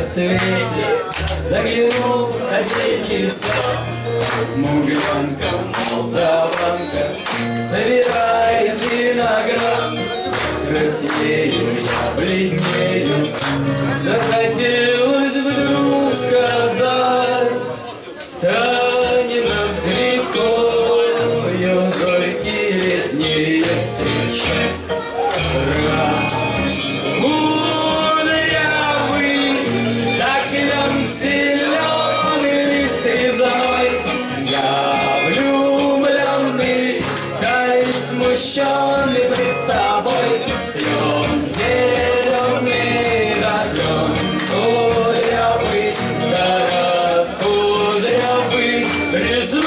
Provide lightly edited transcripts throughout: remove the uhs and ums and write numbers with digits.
рассвете заглянул в соседний сад. Смуглянка, молдаванка собирает виноград. Краснею я, бледнею, захотелось вдруг сказать: станем над рекою зорьки летние встречать. Смущенный пред тобой, клен зеленый, да клен кудрявый, да раскудрявый резной.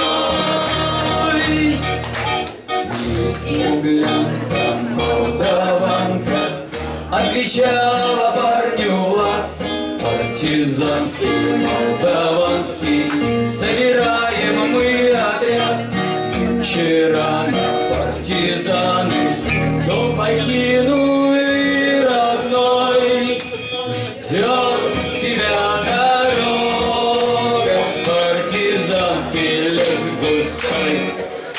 И смуглянка, молдаванка отвечала парню Влад: партизанский, молдаванский, собираем мы отряд. Вчера партизаны дом покинули родной, ждет тебя дорога, партизанский лес густой.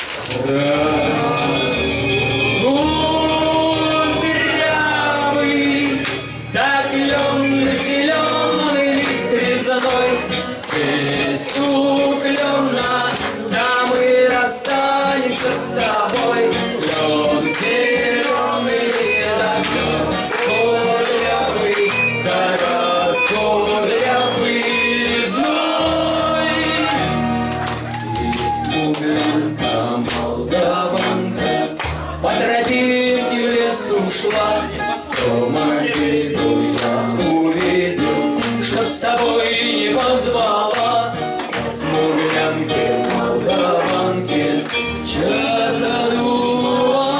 Кудрявый, да клен зеленый лист резаной, здесь у клена, да мы расстанемся с тобой. Клен зеленый, да клен кудрявый, да раскудрявый резной. И смуглянка, молдаванка по тропинке в лес ушла. В могилу я увидел, что с собой не позвала. Смуглянке, молдаванке часто думал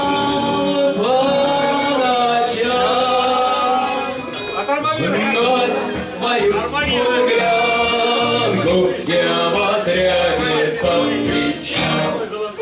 по ночам. Вновь свою смуглянку я в отряде повстречал.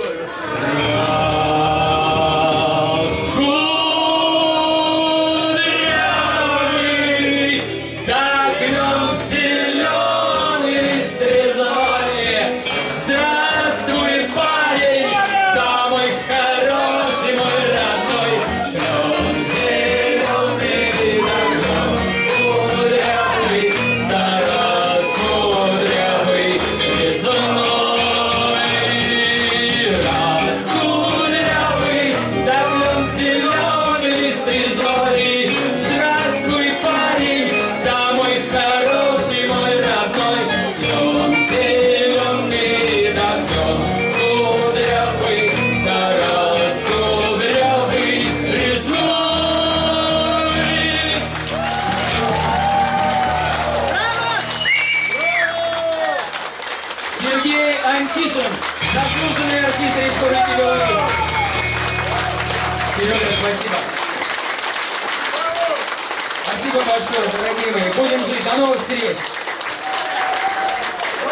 Сергей Антишин, заслуженный артист Республики Беларусь. Серега, спасибо. Спасибо большое, дорогие мои. Будем жить. До новых встреч.